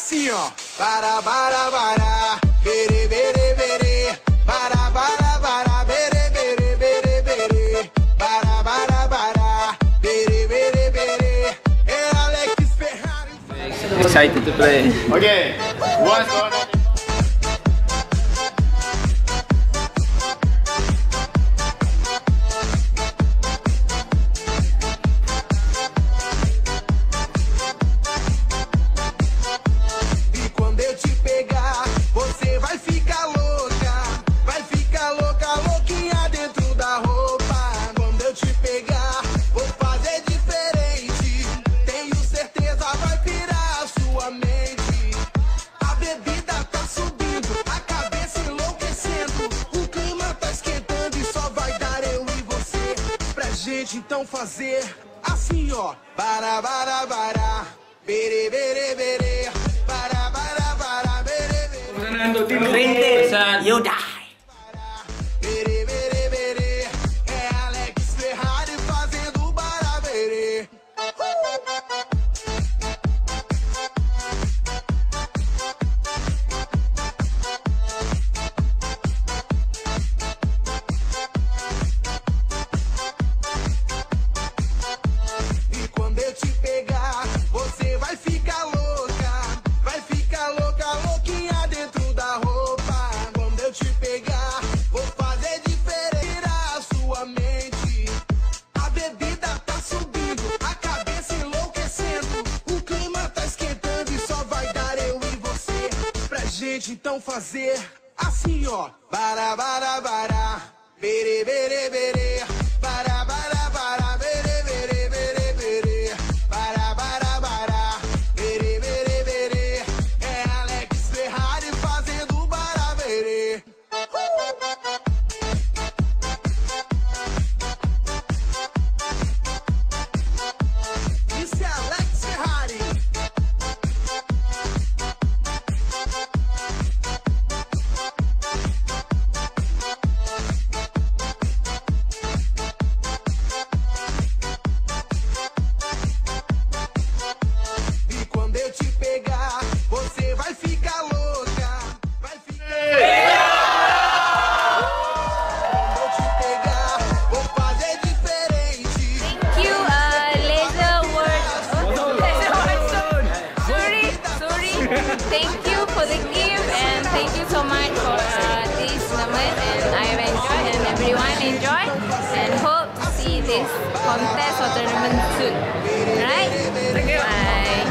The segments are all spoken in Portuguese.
assim, ó. Para, bere, bere, bere. Para, bere, bere, bere, bere. Para, bere, bere, bere. É Alex Ferrari. Excited to play. Okay, what's going on? Então fazer assim, ó. Para, bere, bere, bere. Para, bere, bere. You die. Bere, bere, bere. É Alex Ferrari fazendo para bere. Então fazer assim, ó. Para, bere, bere, bere. Para, bere, bere, bere, bere. Para, bere, bere, bere. É Alex Ferrari fazendo para bere. Isso é Alex Ferrari. Thank you for the gift and thank you so much for this moment, and I have enjoyed and everyone enjoyed and hope to see this contest or tournament soon. Right? Thank you. Bye.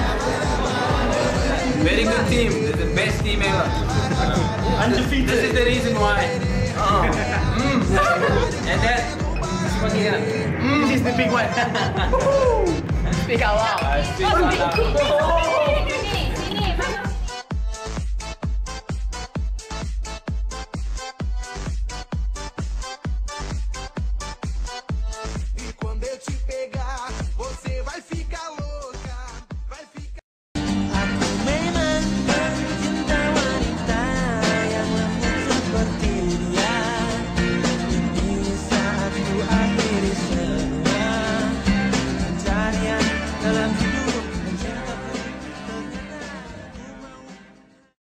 Very good team. They're the best team ever. Undefeated. This is the reason why. And then this is the big one. Speak out loud. Speak out loud.